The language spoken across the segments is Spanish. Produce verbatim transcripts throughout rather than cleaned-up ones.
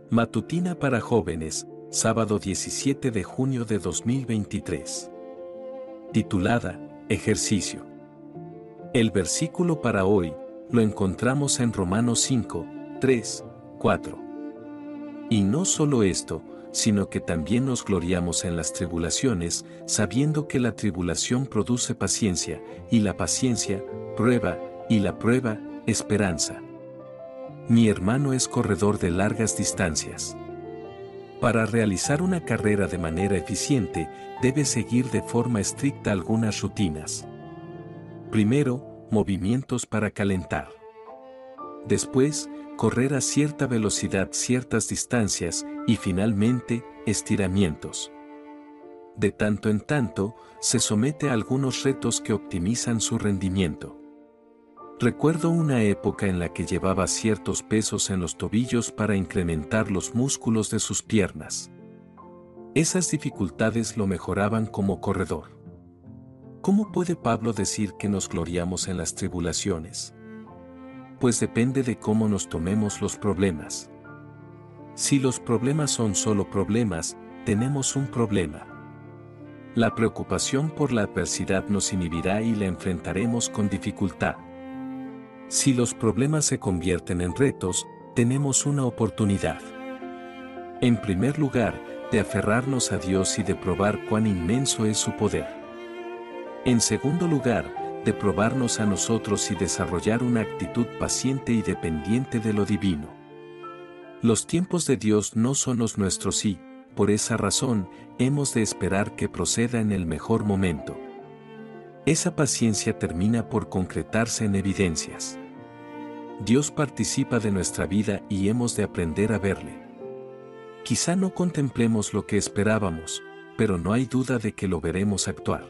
Matutina para jóvenes, sábado diecisiete de junio de dos mil veintitrés. Titulada, Ejercicio. El versículo para hoy, lo encontramos en Romanos cinco, tres, cuatro. Y no solo esto, sino que también nos gloriamos en las tribulaciones, sabiendo que la tribulación produce paciencia, y la paciencia, prueba, y la prueba, esperanza. Mi hermano es corredor de largas distancias. Para realizar una carrera de manera eficiente, debe seguir de forma estricta algunas rutinas. Primero, movimientos para calentar. Después, correr a cierta velocidad ciertas distancias y finalmente, estiramientos. De tanto en tanto, se somete a algunos retos que optimizan su rendimiento. Recuerdo una época en la que llevaba ciertos pesos en los tobillos para incrementar los músculos de sus piernas. Esas dificultades lo mejoraban como corredor. ¿Cómo puede Pablo decir que nos gloriamos en las tribulaciones? Pues depende de cómo nos tomemos los problemas. Si los problemas son solo problemas, tenemos un problema. La preocupación por la adversidad nos inhibirá y la enfrentaremos con dificultad. Si los problemas se convierten en retos, tenemos una oportunidad. En primer lugar, de aferrarnos a Dios y de probar cuán inmenso es su poder. En segundo lugar, de probarnos a nosotros y desarrollar una actitud paciente y dependiente de lo divino. Los tiempos de Dios no son los nuestros y, por esa razón, hemos de esperar que proceda en el mejor momento. Esa paciencia termina por concretarse en evidencias. Dios participa de nuestra vida y hemos de aprender a verle. Quizá no contemplemos lo que esperábamos, pero no hay duda de que lo veremos actuar.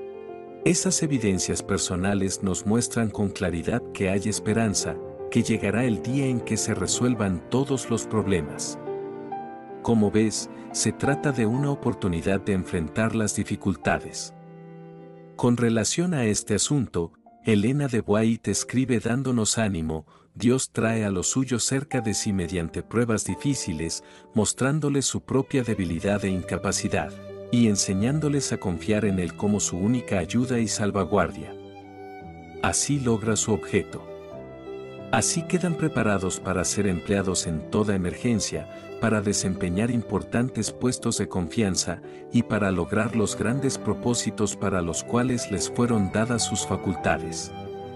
Esas evidencias personales nos muestran con claridad que hay esperanza, que llegará el día en que se resuelvan todos los problemas. Como ves, se trata de una oportunidad de enfrentar las dificultades. Con relación a este asunto, Elena de White escribe dándonos ánimo: Dios trae a los suyos cerca de sí mediante pruebas difíciles, mostrándoles su propia debilidad e incapacidad, y enseñándoles a confiar en Él como su única ayuda y salvaguardia. Así logra su objeto. Así quedan preparados para ser empleados en toda emergencia, para desempeñar importantes puestos de confianza y para lograr los grandes propósitos para los cuales les fueron dadas sus facultades.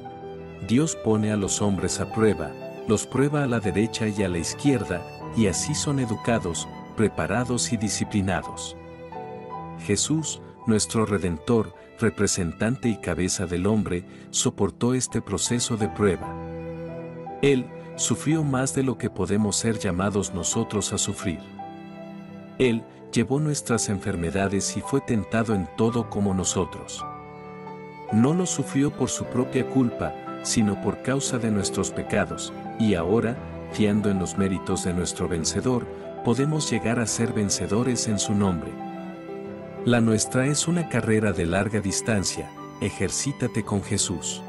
Dios pone a los hombres a prueba, los prueba a la derecha y a la izquierda, y así son educados, preparados y disciplinados. Jesús, nuestro Redentor, representante y cabeza del hombre, soportó este proceso de prueba. Él sufrió más de lo que podemos ser llamados nosotros a sufrir. Él llevó nuestras enfermedades y fue tentado en todo como nosotros. No lo sufrió por su propia culpa, sino por causa de nuestros pecados, y ahora, fiando en los méritos de nuestro vencedor, podemos llegar a ser vencedores en su nombre. La nuestra es una carrera de larga distancia, ejercítate con Jesús.